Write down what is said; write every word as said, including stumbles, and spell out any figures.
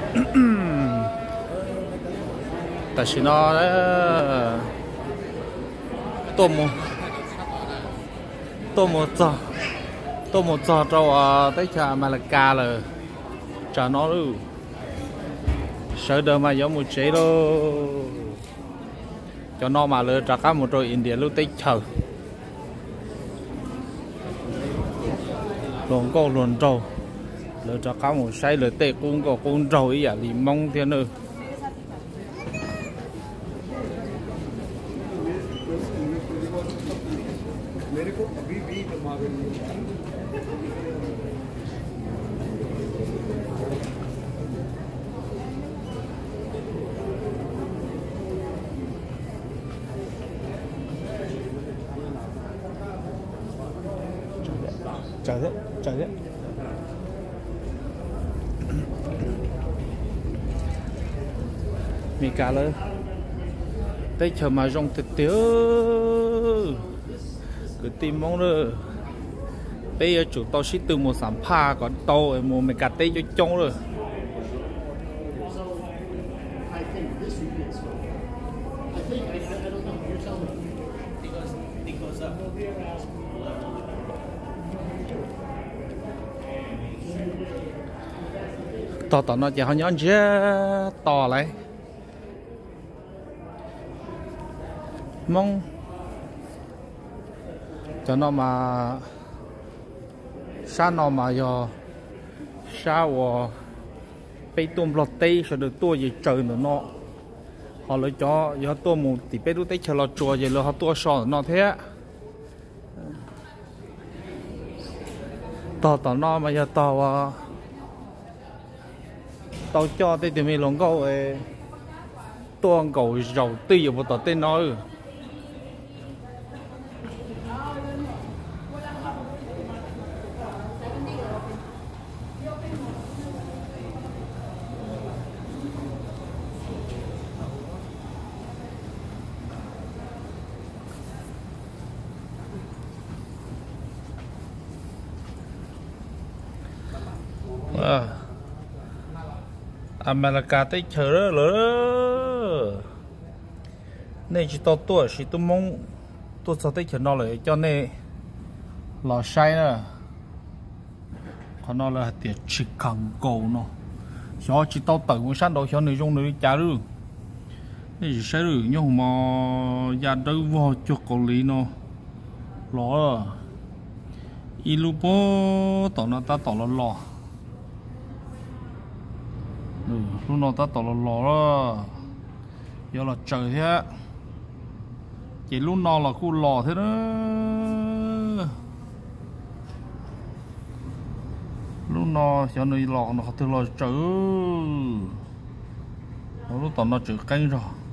tại vì nó tôm một tôm một giò tôm một giò cho tới chả mà là cà là chả nó luôn sợ đời mà giống một chế đâu cho nó mà lừa trả cá một rồi India lúc tới chờ luôn có luôn trâu lừa trả cá một say lừa tệ cũng có con trâu ấy à thì mong thế nữa trời đấy trời đấy mình cả lên tới chờ mà rong thịt tiếu cứ tìm mong nữa bây giờ chủ tao xí từ một sản pha còn tao một mình cả tây cho trông rồi to to nó chỉ họ nhón chứ to lại mong cho nó mà sao nó mà giờ sao à bị tôm lọt tây sẽ được tua gì trời nữa nó họ lấy cho giờ tua một tí bé đút tây chờ lọt chùa gì là họ tua sò nó thế to to nó mà giờ to à tao cho tới thì mình lòng câu tôi ăn cầu dầu tươi vào tao tên nói à. America tới chờ đó nữa nên chỉ tao tuổi chỉ tôi mong tôi sao tới chờ nó lại cho nên lò say nữa còn nó là tiền chỉ cần cầu nó cho chỉ tao tự muốn sát đầu cho người dùng người trả được nên chỉ sai được nhưng mà gia đâu vào cho cầu lý nó lò ilupo tao nó ta tao nó lò ừ, lúc nào ta tỏ lò lò đó do là trời thế chỉ lúc nào là khu lò thế đó lúc nào cho nơi lò nó thật là trời lúc tao nó chữ canh rồi